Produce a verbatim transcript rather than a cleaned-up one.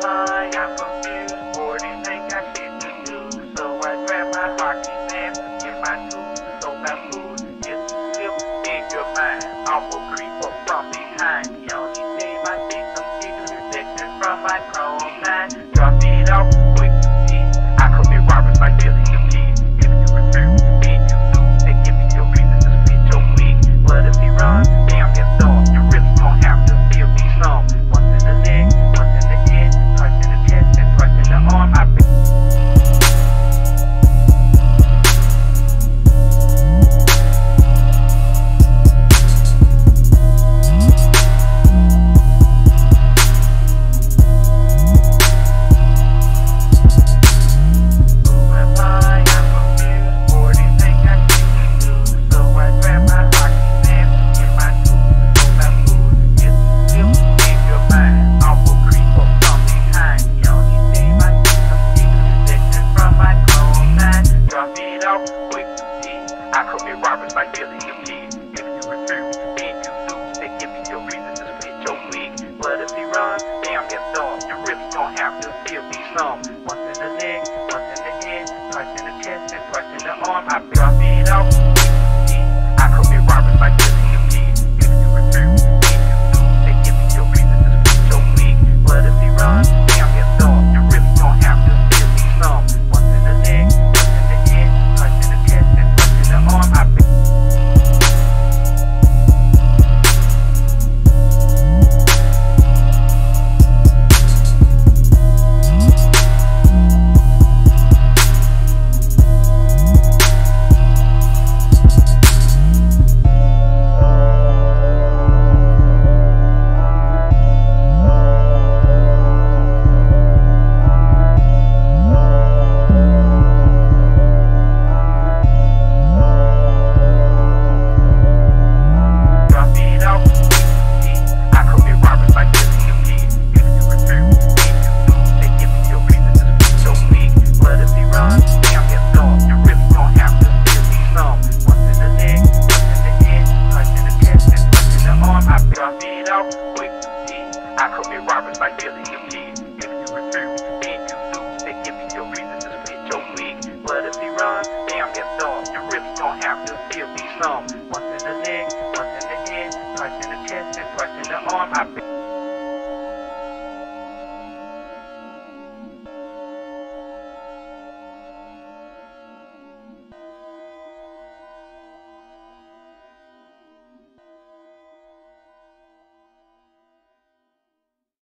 I? I'm confused, bored and ain't got shit to do. So I grab my hockey sand, get my tools, so I food. Just slip in your mind, I'll creep up from behind. The only thing I think I'm keeping protection from my chrome nine. Drop it off quick to see. I commit robbers like Billy the Kid. If you refuse, then you lose. They give me your reason to split your wig. But if he runs, damn that dog, you really gon' have to feel me some. Once in the leg, once in the head, twice in the chest, and twice in the arm. I been I commit robbers like Billy the Kid. If you refuse, then you lose. They give me your reason to split your wig. But if he runs, damn that dog, you really gon' have to feel me some. Once in the leg, once in the head, twice in the chest, and twice in the arm. I drop it off. I commit robbers like Billy the Kid. If you refuse, then you lose. They give me your reason to split your wig. But if he runs, damn that dog, you really gon' have to feel me some. Once in the leg, once in the head, twice in the chest, and twice in the arm. I I commit robbers like Billy the Kid. If you refuse, then you lose. They give me your reason to split your wig. But if he runs, damn that dog, you really gon' have to feel me some.